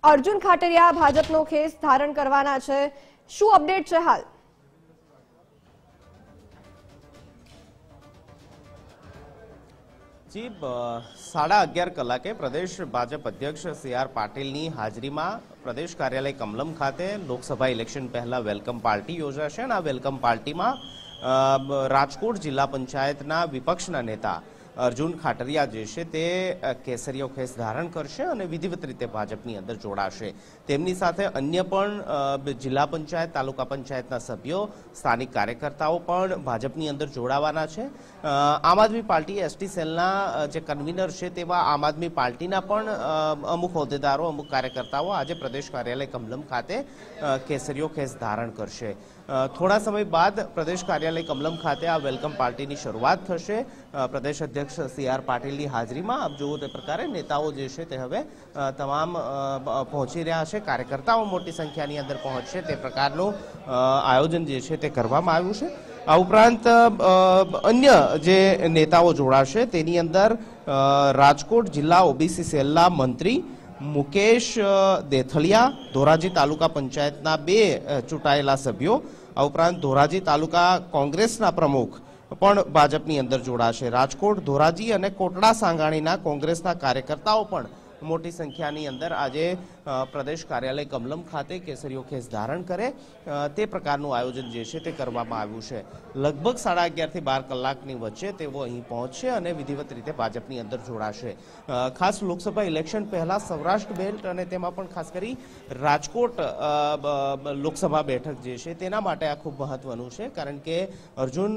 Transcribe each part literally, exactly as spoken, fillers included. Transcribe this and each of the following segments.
અર્જુન ખાટરિયા ભાજપનો ખેસ ધારણ કરવાના છે, શું અપડેટ છે હાલ? જી સાડા અગિયાર કલાકે પ્રદેશ ભાજપ અધ્યક્ષ સી આર પાટીલની હાજરીમાં પ્રદેશ કાર્યાલય કમલમ ખાતે લોકસભા ઇલેક્શન પહેલા વેલકમ પાર્ટી યોજાશે અને આ વેલકમ પાર્ટીમાં રાજકોટ જિલ્લા પંચાયતના વિપક્ષના નેતા અર્જુન ખાટરિયા જે છે તે કેસરીયો ખેસ ધારણ કરશે અને વિધિવત રીતે ભાજપની અંદર જોડાશે. તેમની સાથે અન્ય પણ જિલ્લા પંચાયત, તાલુકા પંચાયતના સભ્યો, સ્થાનિક કાર્યકર્તાઓ પણ ભાજપની અંદર જોડાવાના છે. આમ આદમી પાર્ટી એસટી સેલના જે કન્વીનર છે તેવા આમ આદમી પાર્ટીના પણ અમુક હોદ્દેદારો, અમુક કાર્યકર્તાઓ આજે પ્રદેશ કાર્યાલય કમલમ ખાતે કેસરીયો ખેસ ધારણ કરશે. થોડા સમય બાદ પ્રદેશ કાર્યાલય કમલમ ખાતે આ વેલકમ પાર્ટીની શરૂઆત થશે. પ્રદેશ અધ્યક્ષ સી આર પાટીલની હાજરીમાં આપ જુઓ તે પ્રકારે નેતાઓ જે છે તે હવે તમામ પહોંચી રહ્યા છે. કાર્યકર્તાઓ મોટી સંખ્યાની અંદર પહોંચશે તે પ્રકારનું આયોજન જે છે તે કરવામાં આવ્યું છે. આ ઉપરાંત અન્ય જે નેતાઓ જોડાશે તેની અંદર રાજકોટ જિલ્લા ઓબીસી સેલના મંત્રી મુકેશ દેથલિયા, ધોરાજી તાલુકા પંચાયતના બે ચૂંટાયેલા સભ્યો, આ ઉપરાંત ધોરાજી તાલુકા કોંગ્રેસના પ્રમુખ પણ ભાજપની અંદર જોડાશે. રાજકોટ, ધોરાજી અને કોટડા સાંગાણીના કોંગ્રેસના કાર્યકર્તાઓ પણ મોટી સંખ્યાની અંદર આજે પ્રદેશ કાર્યાલય કમલમ ખાતે કેસરીયો ખેસ ધારણ કરે તે પ્રકારનું આયોજન જે છે તે કરવામાં આવ્યું છે. લગભગ સાડા અગિયારથી બાર કલાકની વચ્ચે તેઓ અહીં પહોંચશે અને વિધિવત રીતે ભાજપની અંદર જોડાશે. ખાસ લોકસભા ઇલેક્શન પહેલા સૌરાષ્ટ્ર બેલ્ટ અને તેમાં પણ ખાસ કરી રાજકોટ લોકસભા બેઠક જે છે તેના માટે આ ખૂબ મહત્વનું છે, કારણ કે અર્જુન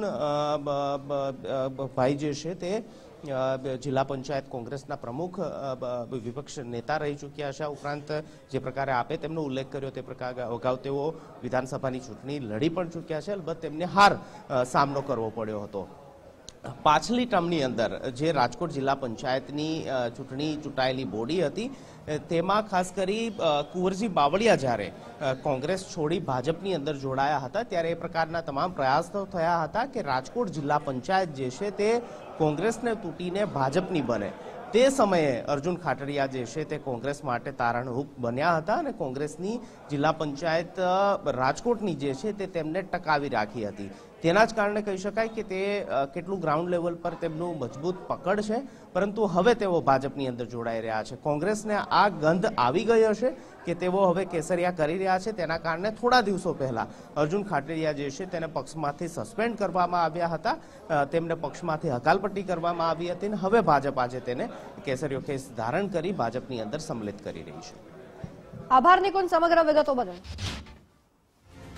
ભાઈ જે છે તે જિલ્લા પંચાયત કોંગ્રેસના પ્રમુખ વિપક્ષ નેતા રહી ચૂક્યા છે. ઉપરાંત જે પ્રકારે આપે તેમનો ઉલ્લેખ કર્યો તે પ્રકારે અગાઉ તેઓ વિધાનસભાની ચૂંટણી લડી પણ ચૂક્યા છે. અલબત્ત તેમને હાર સામનો કરવો પડ્યો હતો. પાછલી ટર્મની અંદર જે રાજકોટ જિલ્લા પંચાયતની ચૂંટણી ચૂંટાયેલી બોડી હતી તેમાં ખાસ કરી કુંવરજી બાવળિયા જ્યારે કોંગ્રેસ છોડી ભાજપની અંદર જોડાયા હતા ત્યારે એ પ્રકારના તમામ પ્રયાસો થયા હતા કે રાજકોટ જિલ્લા પંચાયત જે છે તે કોંગ્રેસને તૂટીને ભાજપની બને. તે સમયે અર્જુન ખાટરિયા જે છે તે કોંગ્રેસ માટે તારણરૂપ બન્યા હતા અને કોંગ્રેસની જિલ્લા પંચાયત રાજકોટની જે છે તે તેમને ટકાવી રાખી હતી. તેના જ કારણે કહી શકાય કે તે કેટલું ગ્રાઉન્ડ લેવલ પર તેમનું મજબૂત પકડ છે, પરંતુ હવે તેઓ ભાજપની અંદર જોડાઈ રહ્યા છે. કોંગ્રેસને આ ગંધ આવી ગઈ હશે કે તેઓ હવે કેસરિયા કરી રહ્યા છે. તેના કારણે થોડા દિવસો પહેલા અર્જુન ખાટરિયા જે છે તેને પક્ષમાંથી સસ્પેન્ડ કરવામાં આવ્યા હતા, તેમને પક્ષમાંથી હકાલપટ્ટી કરવામાં આવી હતી અને હવે ભાજપ આજે તેને કેસરીયો ખેસ ધારણ કરી ભાજપની અંદર સંમિલિત કરી રહી છે. આભાર નિકુંજ સમગ્ર વિગતો બદલ.